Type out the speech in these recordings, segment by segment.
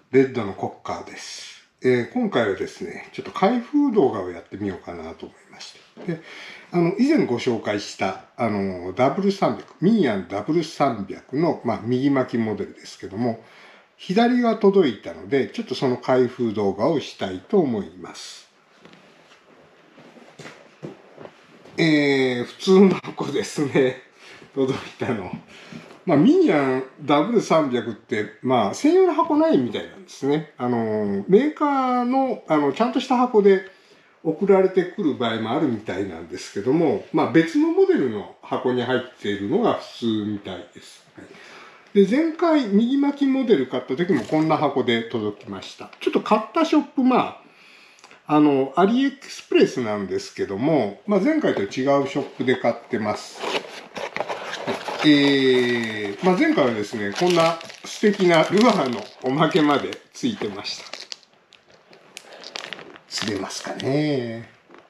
レッドのコッカーです。今回はですね、ちょっと開封動画をやってみようかなと思いまして。で、以前ご紹介した、W300、ミーヤン W300 の、右巻きモデルですけども、左が届いたので、ちょっとその開封動画をしたいと思います。普通の箱ですね。届いたの。ミニアン W300 って、専用の箱ないみたいなんですね。メーカーの、ちゃんとした箱で送られてくる場合もあるみたいなんですけども、別のモデルの箱に入っているのが普通みたいです。で、前回右巻きモデル買った時もこんな箱で届きました。ちょっと買ったショップ、アリエクスプレスなんですけども、前回と違うショップで買ってます。前回はですね、こんな素敵なルアーのおまけまでついてました。釣れますかね。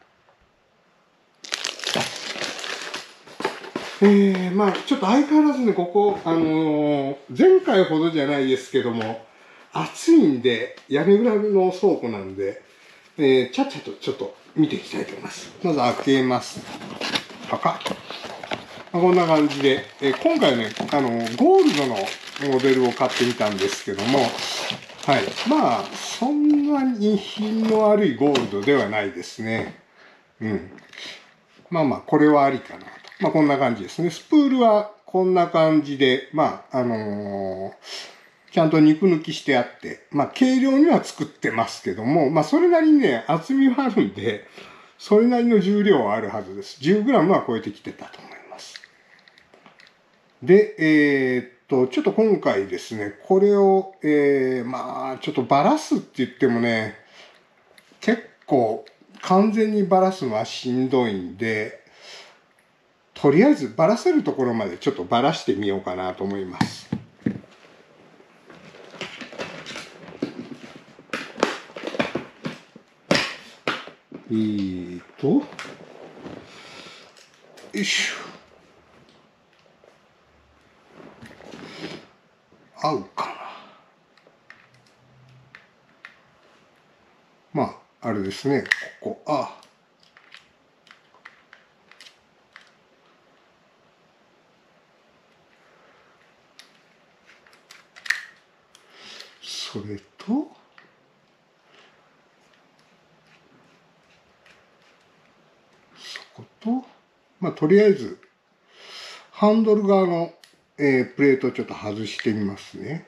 ちょっと相変わらずね、ここ、前回ほどじゃないですけども、暑いんで、屋根裏の倉庫なんで、ちゃっちゃとちょっと見ていきたいと思います。まず開けます。パカッ。こんな感じで、今回ね、ゴールドのモデルを買ってみたんですけども、はい。そんなに品の悪いゴールドではないですね。うん。これはありかなと。こんな感じですね。スプールはこんな感じで、ちゃんと肉抜きしてあって、軽量には作ってますけども、それなりにね、厚みはあるんで、それなりの重量はあるはずです。10g は超えてきてたと思います。で、ちょっと今回ですね、これを、ちょっとバラすって言ってもね、結構完全にバラすのはしんどいんで、とりあえずバラせるところまでちょっとバラしてみようかなと思います。よいしょ。合うかな。あれですね、ここ、それと、そこと、とりあえず、ハンドル側の、プレートをちょっと外してみますね。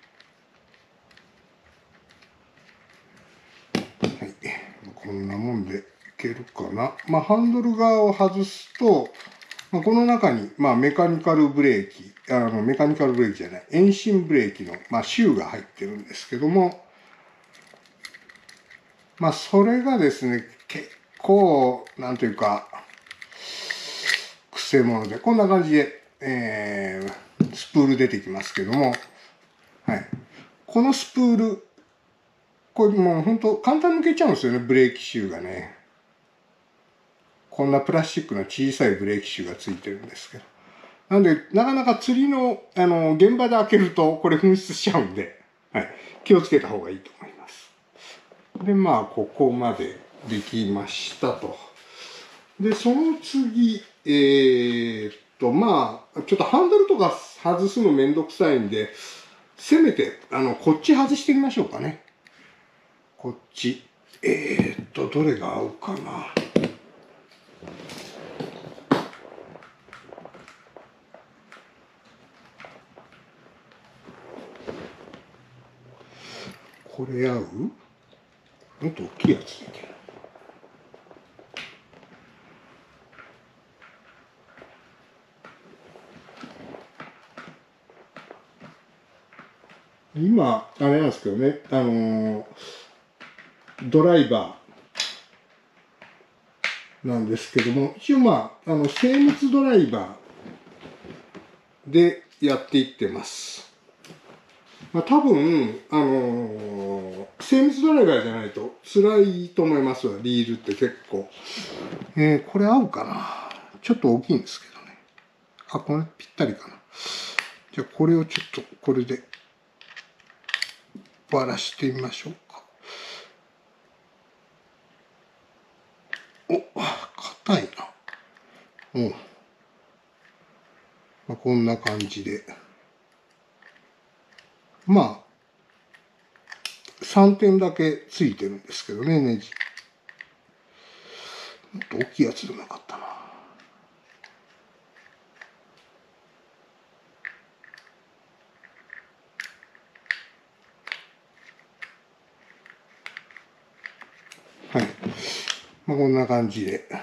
はい。こんなもんでいけるかな。ハンドル側を外すと、この中に、メカニカルブレーキ、メカニカルブレーキじゃない、遠心ブレーキの、シューが入ってるんですけども、それがですね、結構、なんというか、くせ者で、こんな感じで、スプール出てきますけども、はい。このスプール、これもう本当簡単に抜けちゃうんですよね、ブレーキシューがね。こんなプラスチックの小さいブレーキシューがついてるんですけど。なんで、なかなか釣りの、現場で開けると、これ紛失しちゃうんで、はい。気をつけた方がいいと思います。で、ここまでできましたと。で、その次、ちょっとハンドルとか外すのめんどくさいんで、せめて、こっち外してみましょうかね。こっち。どれが合うかな。これ合う？もっと大きいやついける。今、あれなんですけどね、ドライバーなんですけども、一応精密ドライバーでやっていってます。多分、精密ドライバーじゃないと辛いと思いますわ、リールって結構。これ合うかな？ちょっと大きいんですけどね。これぴったりかな。じゃあこれをちょっと、これで、 ばらしてみましょうか。お、硬いな。うん。まあ、こんな感じで。まあ、3点だけついてるんですけどね、ネジ。もっと大きいやつでもなかったな。はい。まあ、こんな感じで。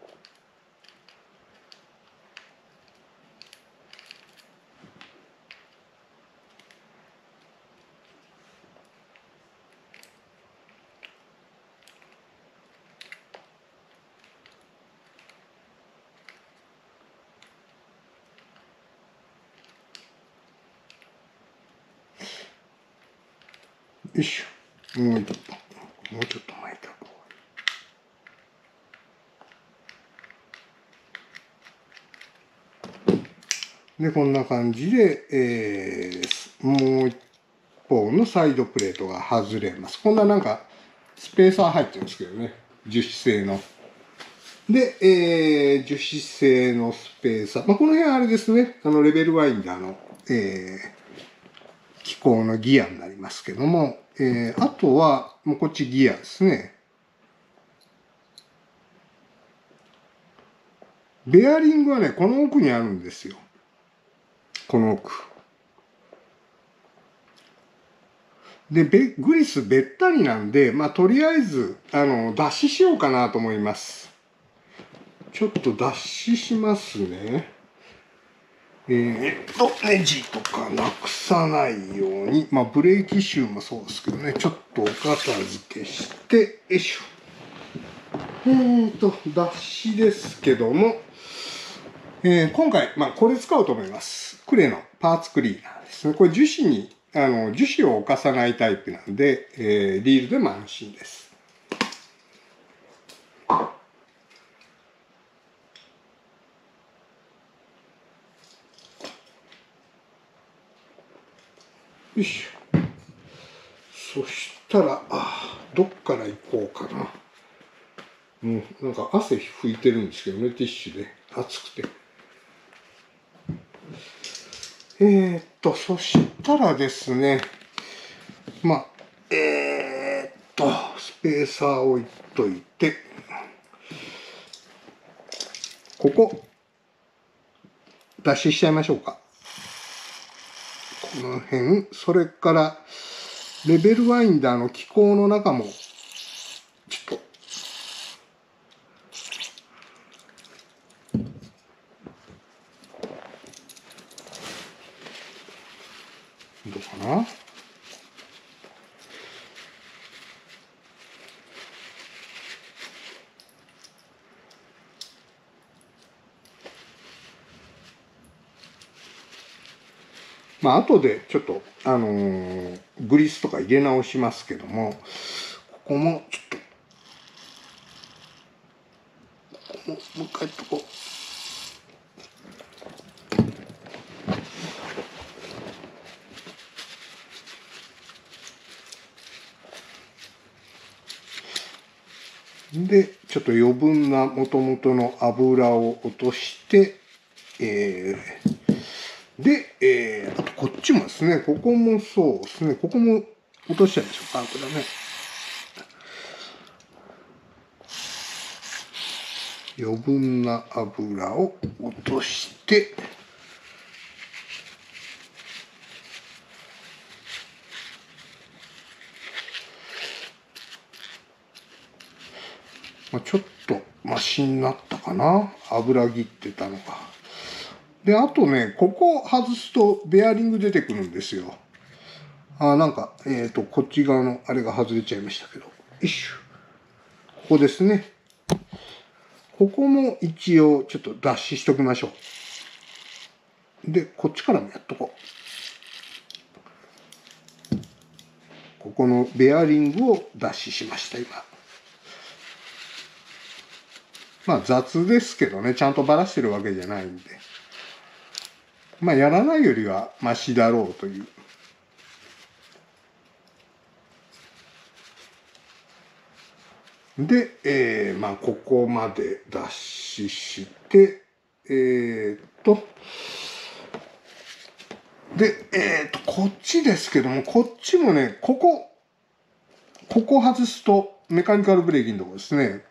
よいしょ。もうちょっと巻いた。で、こんな感じで、もう一方のサイドプレートが外れます。こんななんか、スペーサー入ってるんですけどね。樹脂製の。で、樹脂製のスペーサー。まあ、この辺あれですね。レベルワインダーの、機構のギアになりますけども、あとは、もうこっちギアですね。ベアリングはね、この奥にあるんですよ。この奥。で、グリスべったりなんで、まあ、とりあえず、脱脂しようかなと思います。ちょっと脱脂しますね。ネジとかなくさないように、まあ、ブレーキシューもそうですけどね、ちょっとお片付けして、よいしょ。脱脂ですけども、今回、まあ、これ使おうと思います。クレのパーツクリーナーですね。これ樹脂に、樹脂を侵さないタイプなんで、リールでも安心です。よいしょ。そしたら、どっから行こうかな。なんか汗拭いてるんですけどね、ティッシュで。熱くて。そしたらですね、まあ、スペーサー置いといて、ここ、脱脂しちゃいましょうか。この辺、それから、レベルワインダーの機構の中も、ちょっと、どうかな。まあ、後でちょっと、グリスとか入れ直しますけども、ここもちょっと、ここもう一回とこう。で、ちょっと余分な元々の油を落として、で、あとこっちもですね、ここもそうですね、ここも落としちゃいましょうか、これね。余分な油を落として、ちょっとマシになったかな、油切ってたのが。で、あとね、ここ外すとベアリング出てくるんですよ。なんか、こっち側のあれが外れちゃいましたけど。よいしょ。ここですね。ここも一応ちょっと脱脂しときましょう。で、こっちからもやっとこう。ここのベアリングを脱脂しました、今。まあ雑ですけどね、ちゃんとばらしてるわけじゃないんで。まあやらないよりはマシだろうという。 で、まあ、ここまで脱脂して、こっちですけども、こっちもね、ここ外すと、メカニカルブレーキのところですね。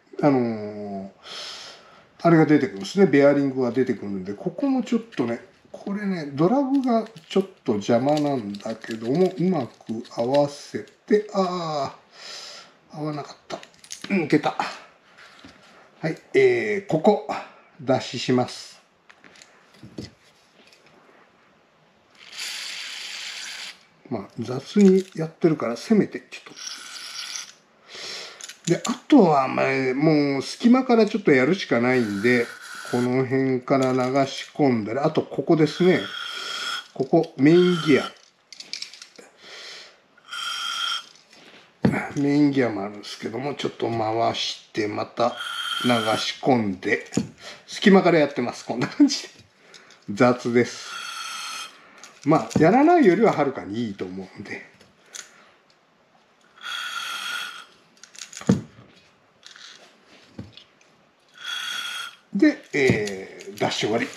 あれが出てくるんですね。ベアリングが出てくるんで、ここもちょっとね、これね、ドラグがちょっと邪魔なんだけども、うまく合わせて、合わなかった。抜けた。はい、ここ、脱脂します。まあ、雑にやってるから、せめて、ちょっと。で、あとは、まあ、もう隙間からちょっとやるしかないんで、この辺から流し込んだり、あとここですね。ここ、メインギア。メインギアもあるんですけども、ちょっと回して、また流し込んで、隙間からやってます。こんな感じで。雑です。まあ、やらないよりははるかにいいと思うんで。で、ダッシュ終わり。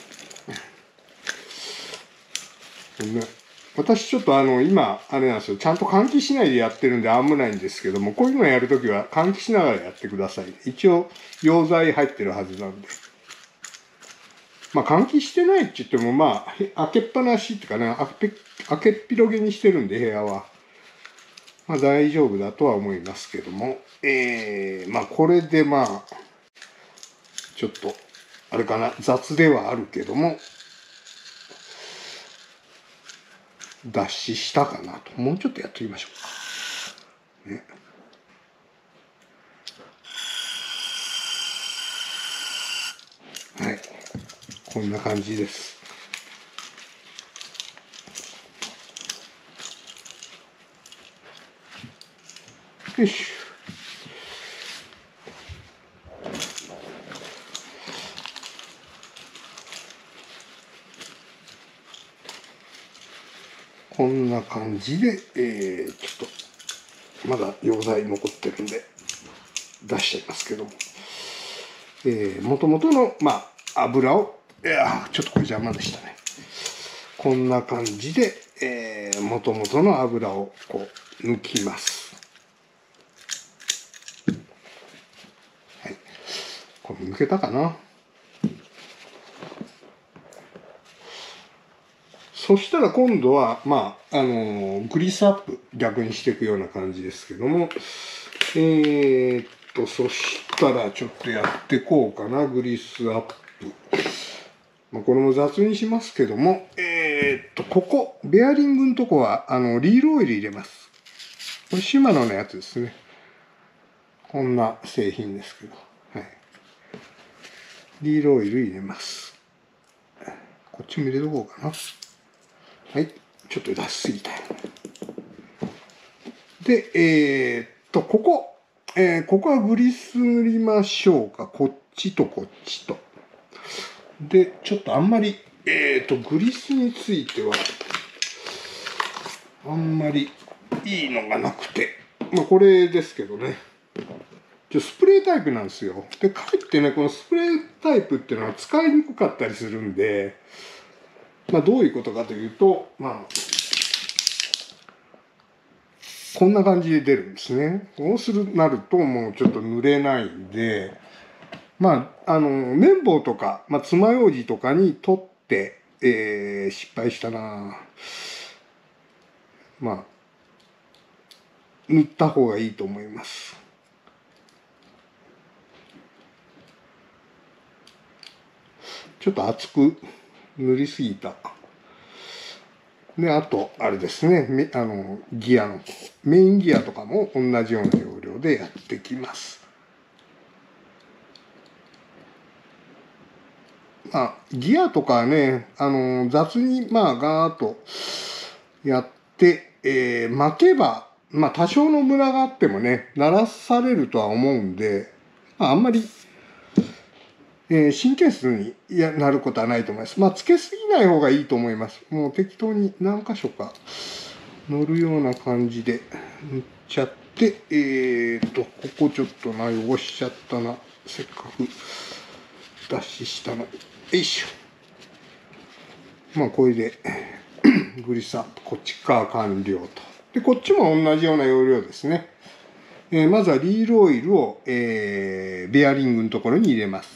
私ちょっと今、あれなんですよ。ちゃんと換気しないでやってるんで危ないんですけども、こういうのやるときは換気しながらやってください。一応、溶剤入ってるはずなんで。まあ、換気してないって言っても、まあ、開けっぱなしっていうかね、開けっぴろげにしてるんで、部屋は。まあ、大丈夫だとは思いますけども。まあ、これでまあ、ちょっと、あれかな、雑ではあるけども、脱脂したかなと。もうちょっとやってみましょうか。ね、はい。こんな感じです。よし。こんな感じで、ちょっと、まだ溶剤残ってるんで、出しちゃいますけども。もともとの、まあ、油を、ちょっとこれ邪魔でしたね。こんな感じで、もともとの油をこう、抜きます。はい。これ抜けたかな。そしたら今度は、まあ、グリスアップ、逆にしていくような感じですけども、そしたらちょっとやっていこうかな、グリスアップ。まあ、これも雑にしますけども、ここ、ベアリングのとこは、リールオイル入れます。これ、シマノのやつですね。こんな製品ですけど。はい。リールオイル入れます。こっちも入れとこうかな。はい。ちょっと出しすぎたよ。で、ここ。ここはグリス塗りましょうか。こっちとこっちと。で、ちょっとあんまり、グリスについては、あんまりいいのがなくて。まあ、これですけどね。スプレータイプなんですよ。で、かえってね、このスプレータイプっていうのは使いにくかったりするんで、まあ、どういうことかというと、まあ、こんな感じで出るんですね。こうなると、もうちょっと濡れないんで、まあ、綿棒とか、まあ、爪楊枝とかに取って、失敗したな。まあ、塗った方がいいと思います。ちょっと厚く塗りすぎた。で、あと、あれですね、ギアの、メインギアとかも同じような要領でやってきます。まあ、ギアとかはね、雑に、まあ、ガーッとやって、巻けば、まあ、多少のムラがあってもね、鳴らされるとは思うんで、まあ、あんまり、神経質になることはないと思います。まあ、つけすぎない方がいいと思います。もう適当に何箇所か乗るような感じで塗っちゃって、 で、ここちょっとな、汚しちゃったな。せっかく脱脂したの。よいしょ。まあ、これで、グリスアップ、こっち側完了と。で、こっちも同じような要領ですね。まずはリールオイルを、ベアリングのところに入れます。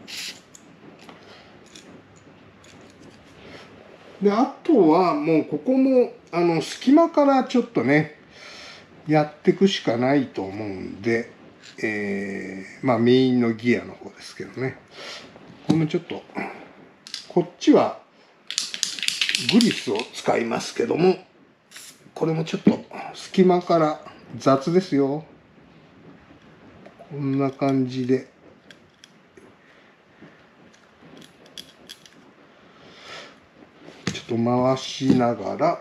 で、あとはもうここも、隙間からちょっとね、やっていくしかないと思うんで、まあメインのギアの方ですけどね。これもちょっと、こっちはグリスを使いますけども、これもちょっと隙間から雑ですよ。こんな感じで。ちょっと回しながら、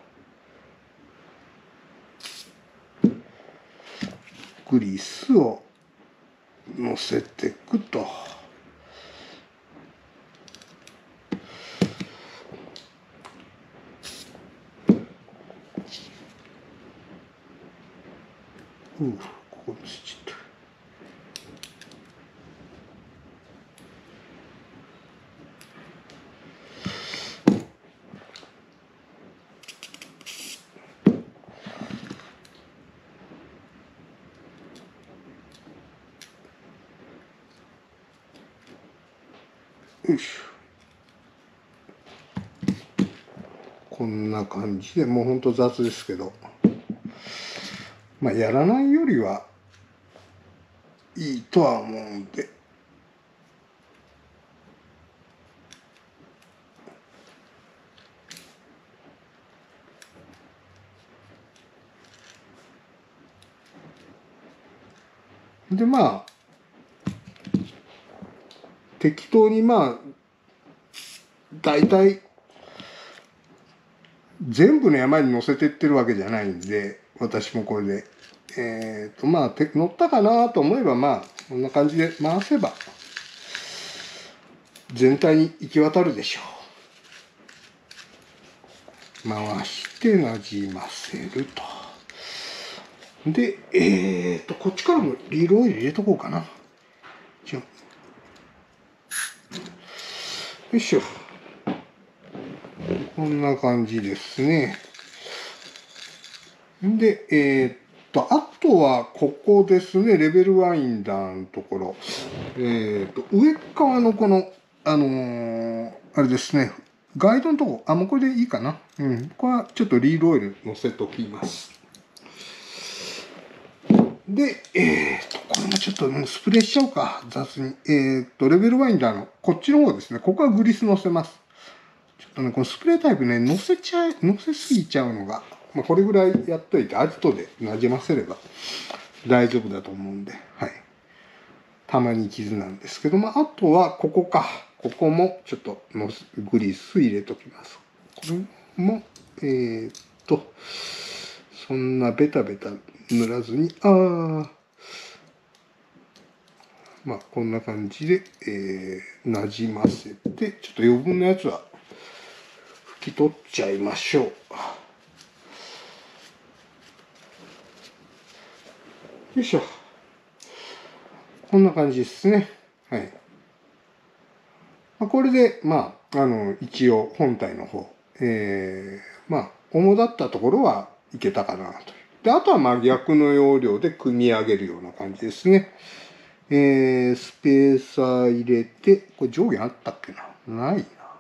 グリスを乗せていくと。ここにちょっと。よいしょ。こんな感じで、もうほんと雑ですけど、まあやらないよりはいいとは思うんで。で、まあ、適当にまあ、大体、全部の山に乗せていってるわけじゃないんで、私もこれで。まあ、乗ったかなと思えば、まあ、こんな感じで回せば、全体に行き渡るでしょう。回してなじませると。で、こっちからもリールオイル入れとこうかな。よいしょ。こんな感じですね。で、あとはここですね、レベルワインダーのところ。上側のこの、あれですね、ガイドのとこ、もうこれでいいかな。うん。これはちょっとリールオイル乗せときます。で、これもちょっともうスプレーしちゃおうか、雑に。レベルワインダーのこっちの方ですね、ここはグリス乗せます。ちょっとね、このスプレータイプね、乗せすぎちゃうのが、まあ、これぐらいやっといて、後でなじませれば大丈夫だと思うんで、はい。たまに傷なんですけども、あとはここか。ここもちょっとグリス入れときます。これも、そんなベタベタ塗らずに、まあこんな感じで、なじませて、ちょっと余分なやつは拭き取っちゃいましょう。よいしょ。こんな感じですね。はい。これで、まあ、一応本体の方、まあ、主だったところはいけたかなという。で、あとは真逆の要領で組み上げるような感じですね。スペーサー入れて、これ上下あったっけな？ないな。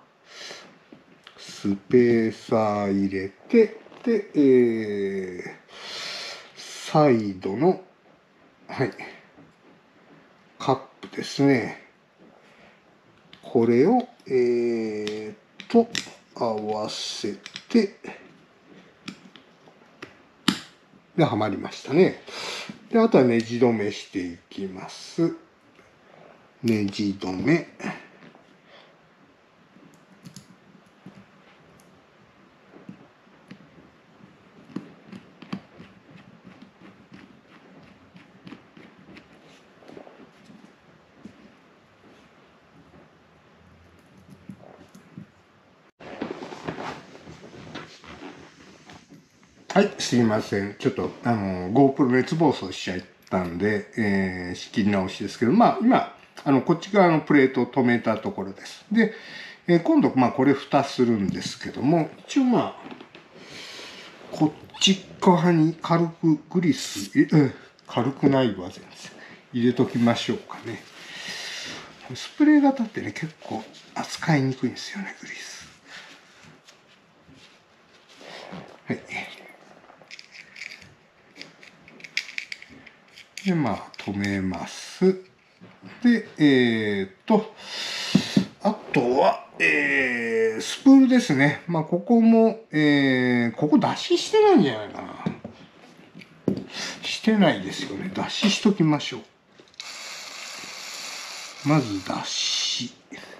スペーサー入れて、で、サイドの、はい、カップですね。これを、合わせて、で、はまりましたね。で、あとはネジ止めしていきます。ネジ止め。 はい、すいません。ちょっと、GoPro 熱暴走しちゃったんで、仕切り直しですけど、まあ、今、こっち側のプレートを止めたところです。で、今度、まあ、これ蓋するんですけども、一応まあ、こっち側に軽くグリス、軽くないわ、全然。入れときましょうかね。スプレー型ってね、結構扱いにくいんですよね、グリス。はい。で、まあ、止めます。で、あとは、スプールですね。まあ、ここも、ここ脱脂してないんじゃないかな。してないですよね。脱脂しときましょう。まず脱脂。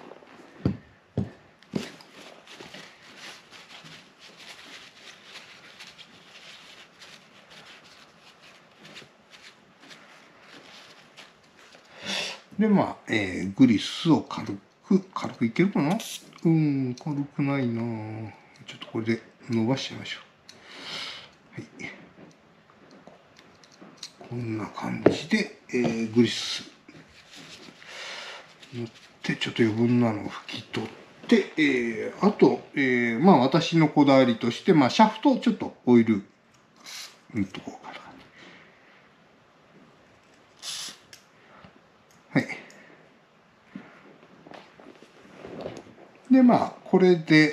で、まあ、グリスを軽くいけるかな？軽くないな。ちょっとこれで伸ばしちゃいましょう。はい。こんな感じで、グリス塗って、ちょっと余分なのを拭き取って、あと、まあ私のこだわりとして、まあシャフトをちょっとオイル塗っとこうかな。はい。で、まあ、これで、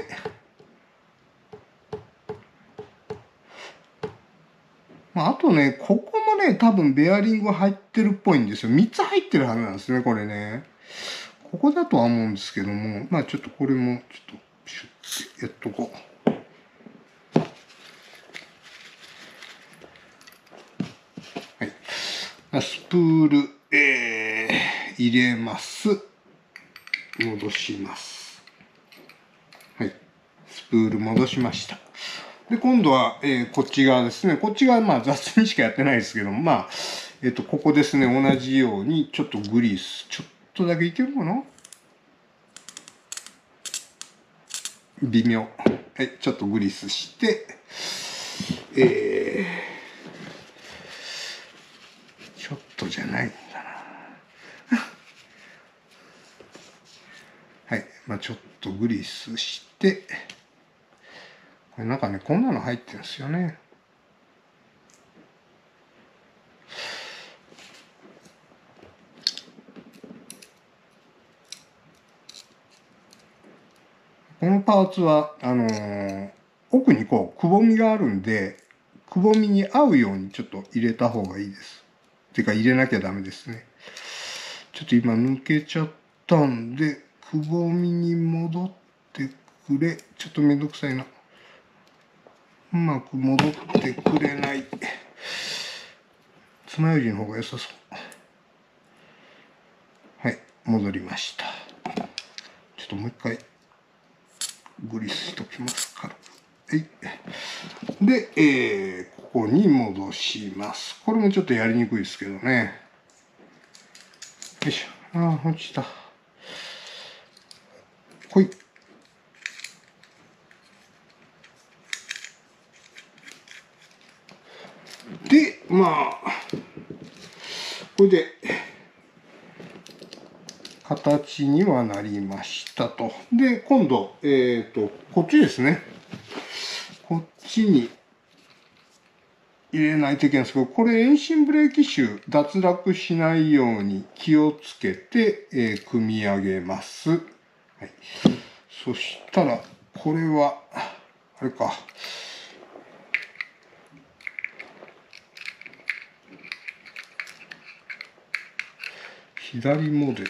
まあ、あとね、ここもね、多分ベアリング入ってるっぽいんですよ。3つ入ってるはずなんですね、これね。ここだとは思うんですけども、まあちょっとこれも、ちょっと、シュッてやっとこう。はい。スプール、入れます。戻します。はい。スプール戻しました。で、今度は、こっち側ですね。こっち側、まあ雑にしかやってないですけども、まあ、ここですね。同じように、ちょっとグリース、ちょっとだけいけるかな？微妙。はい、ちょっとグリースして、ちょっとじゃないんだな。はい、まあちょっとグリースして、これなんかね、こんなの入ってるんですよね。このパーツは、奥にこう、くぼみがあるんで、くぼみに合うようにちょっと入れた方がいいです。てか入れなきゃダメですね。ちょっと今抜けちゃったんで、くぼみに戻ってくれ。ちょっとめんどくさいな。うまく戻ってくれない。爪楊枝の方が良さそう。はい、戻りました。ちょっともう一回グリスしときますから。はい。で、ここに戻します。これもちょっとやりにくいですけどね。よいしょ。ああ、落ちた。ほい。で、まあ、これで、形にはなりましたと。で、今度、こっちですね。こっちに入れないといけないんですけど、これ遠心ブレーキシュー脱落しないように気をつけて、組み上げます。はい。そしたら、これは、あれか。左モデルだった。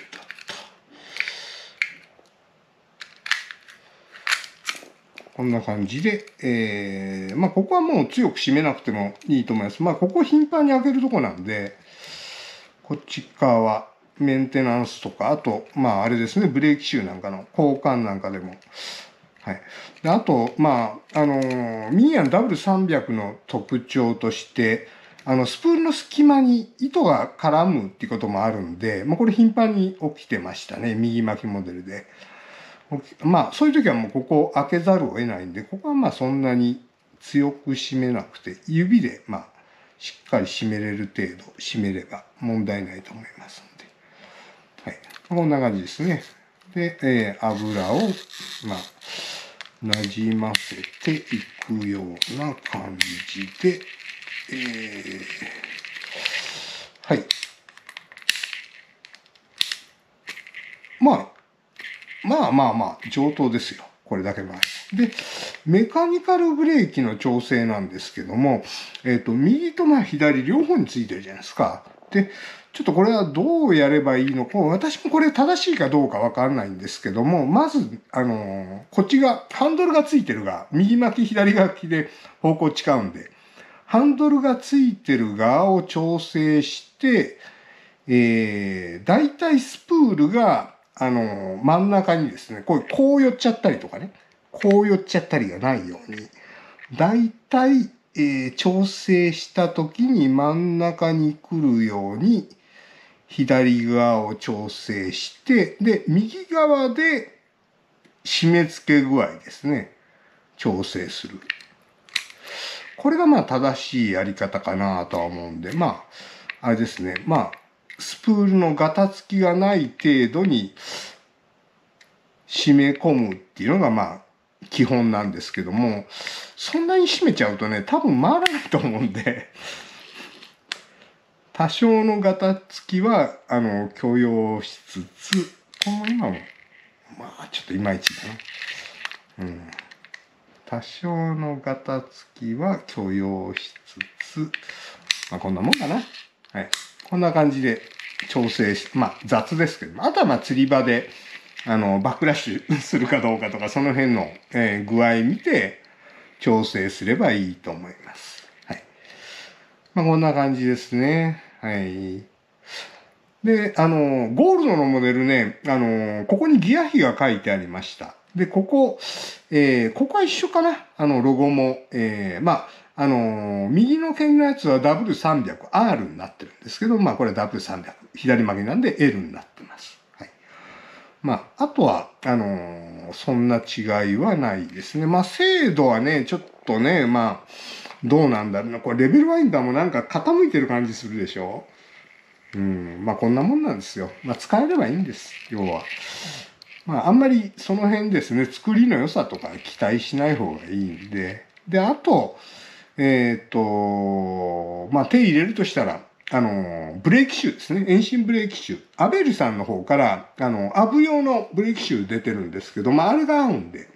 こんな感じで、まあ、ここはもう強く締めなくてもいいと思います。まあ、ここ頻繁に開けるとこなんで、こっち側はメンテナンスとか、あと、まあ、あれですね、ブレーキシューなんかの交換なんかでも。はい。であと、まあ、ミニアン W300 の特徴として、スプールの隙間に糸が絡むっていうこともあるんで、まあ、これ頻繁に起きてましたね。右巻きモデルで。まあ、そういう時はもうここを開けざるを得ないんで、ここはまあそんなに強く締めなくて、指で、しっかり締めれる程度締めれば問題ないと思いますので。はい。こんな感じですね。で、油を、なじませていくような感じで、はい。まあ、上等ですよ。これだけ回す。で、メカニカルブレーキの調整なんですけども、右と左両方についてるじゃないですか。で、ちょっとこれはどうやればいいのか、私もこれ正しいかどうかわかんないんですけども、まず、こっちが、ハンドルがついてる側、右巻き左巻きで方向違うんで、ハンドルがついてる側を調整して、だいたいスプールが、真ん中にですね、こう寄っちゃったりとかね、こう寄っちゃったりがないように、だいたい、調整した時に真ん中に来るように、左側を調整して、で、右側で締め付け具合ですね、調整する。これが正しいやり方かなとは思うんで、あれですね、スプールのガタつきがない程度に締め込むっていうのが基本なんですけども、そんなに締めちゃうとね、多分回らないと思うんで、多少のガタつきは、許容しつつ、今も、ちょっといまいちだな。多少のガタつきは許容しつつ、こんなもんかな。はい。こんな感じで調整し、雑ですけど、あとは釣り場で、バックラッシュするかどうかとか、その辺の、具合見て調整すればいいと思います。はい。こんな感じですね。はい。で、ゴールドのモデルね、ここにギア比が書いてありました。で、ここは一緒かな。ロゴも、右の剣のやつは W300R になってるんですけど、これ W300。左曲げなんで L になってます。はい。あとは、そんな違いはないですね。精度はね、ちょっとね、どうなんだろうな。これレベルワインダーもなんか傾いてる感じするでしょ？こんなもんなんですよ。使えればいいんです。要は。あんまりその辺ですね、作りの良さとか期待しない方がいいんで。で、あと、手入れるとしたら、ブレーキシューですね。遠心ブレーキシュー。アベルさんの方から、アブ用のブレーキシュー出てるんですけど、あれが合うんで、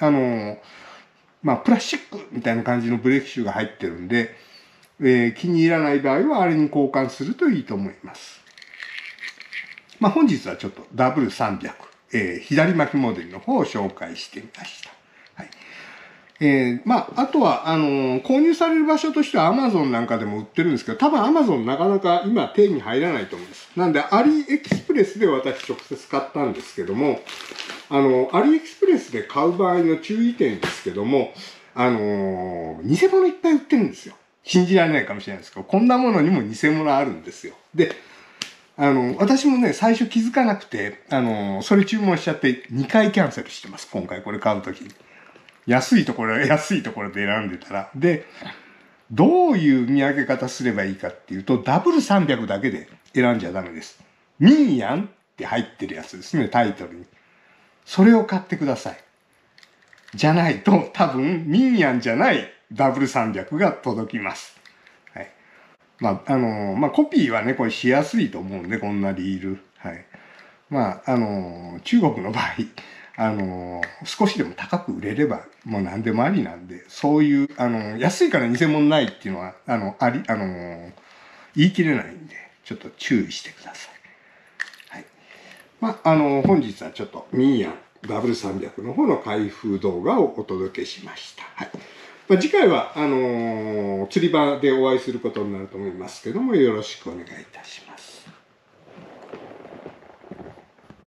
プラスチックみたいな感じのブレーキシューが入ってるんで、気に入らない場合はあれに交換するといいと思います。本日はちょっと W300、左巻きモデルの方を紹介してみました。はい。あとは、購入される場所としては Amazon なんかでも売ってるんですけど、多分 Amazon なかなか今手に入らないと思うんです。なんで、アリエクスプレスで私直接買ったんですけども、アリエクスプレスで買う場合の注意点ですけども、偽物いっぱい売ってるんですよ。信じられないかもしれないですけど、こんなものにも偽物あるんですよ。で、私もね、最初気づかなくて、それ注文しちゃって2回キャンセルしてます。今回これ買うときに。安いところで選んでたら。で、どういう見分け方すればいいかっていうと、W300だけで選んじゃダメです。ミンヤンって入ってるやつですね、タイトルに。それを買ってください。じゃないと、多分、ミンヤンじゃない W300 が届きます。はい。コピーはね、これしやすいと思うんで、こんなリール。はい。中国の場合、少しでも高く売れれば、もう何でもありなんで、そういう、安いから偽物ないっていうのは、言い切れないんで、ちょっと注意してください。はい。本日はちょっと、ミンヤン W300 の方の開封動画をお届けしました。はい。次回は、釣り場でお会いすることになると思いますけども、よろしくお願いいたします。